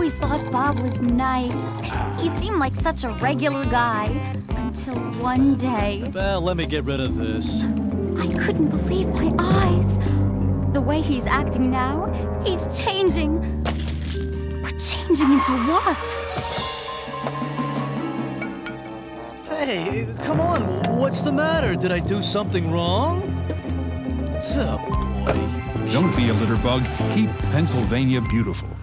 always thought Bob was nice. He seemed like such a regular guy. Until one day... Well, let me get rid of this. I couldn't believe my eyes. The way he's acting now, he's changing. But changing into what? Hey, come on. What's the matter? Did I do something wrong? Oh, boy. Don't be a litterbug. Keep Pennsylvania beautiful.